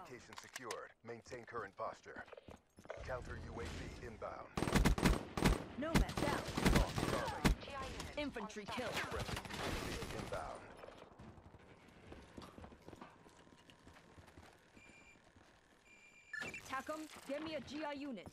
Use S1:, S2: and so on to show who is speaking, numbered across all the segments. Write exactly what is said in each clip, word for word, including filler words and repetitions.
S1: location secured. Maintain current posture. Counter U A V inbound.
S2: Nomad down.
S1: Lost Charlie.
S2: Infantry killed.
S1: Friendly U A V inbound.
S2: TACOM, get me a G I unit.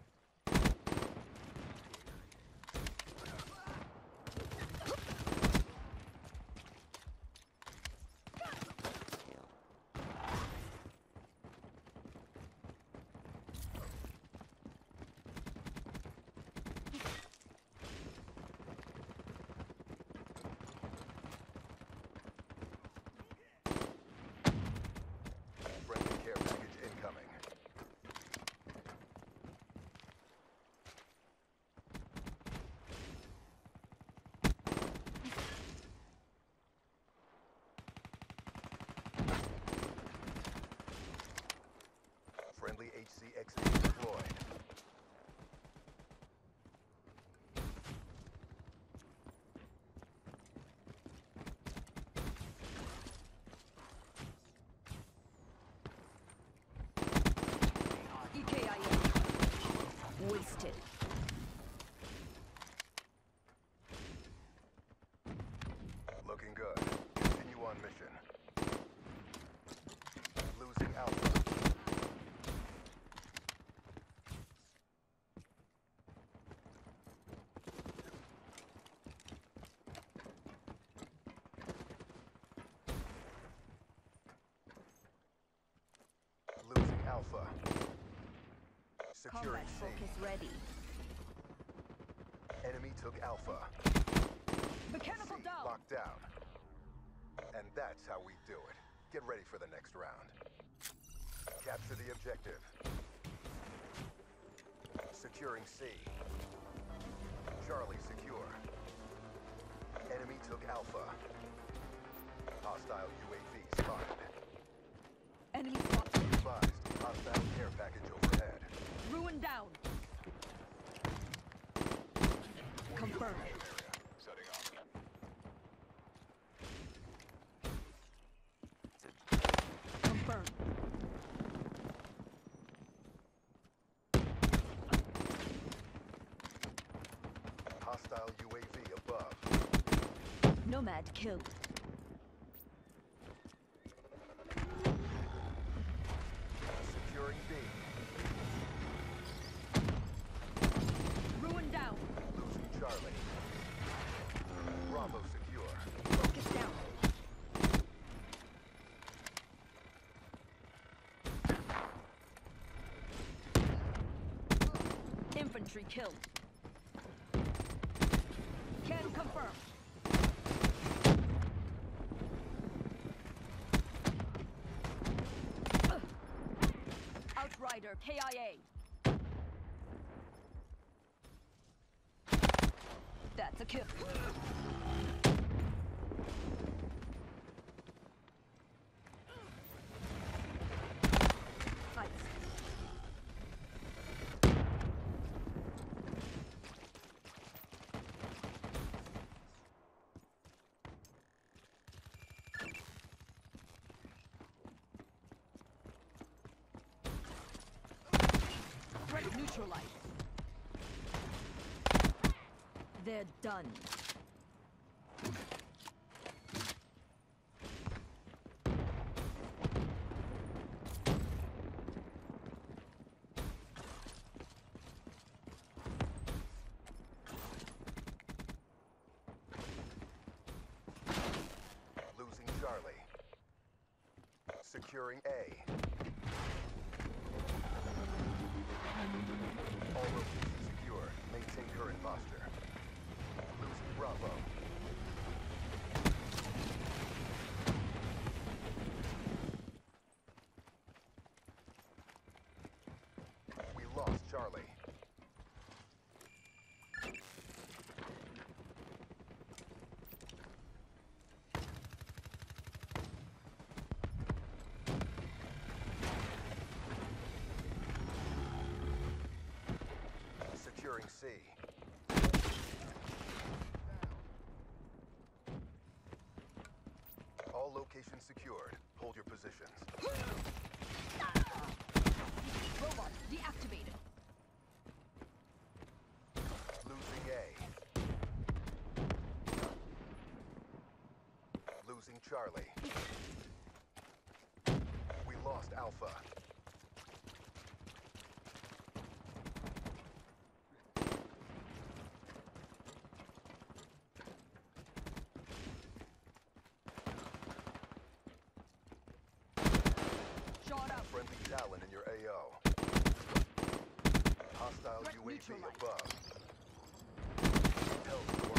S1: Friendly care package incoming. Friendly H C X D deployed.
S2: E K I A. Wasted.
S1: Looking good. Continue on mission. Losing Alpha. Losing Alpha. Securing
S2: Combat
S1: C.
S2: focus ready.
S1: Enemy took Alpha.
S2: Mechanical
S1: C
S2: down.
S1: locked down. And that's how we do it. Get ready for the next round. Capture the objective. Securing C. Charlie secure. Enemy took Alpha. Hostile U A V spotted.
S2: Enemy spot.
S1: Advised. Hostile care package overhead.
S2: Ruin down. Confirmed.
S1: Setting up.
S2: Confirmed.
S1: Hostile U A V above.
S2: Nomad killed.
S1: Securing B.
S2: Ruin down.
S1: Losing Charlie. Bravo secure.
S2: Focus down. Infantry killed. Can confirm. Outrider K I A. That's a kill. Nice. Threat neutralized. They're done.
S1: Losing Charlie. Securing A. All locations secure. Maintain current posture. Losing Bravo. We lost Charlie. Securing C. All locations secured. Hold your positions.
S2: neutralized.
S1: above. Help.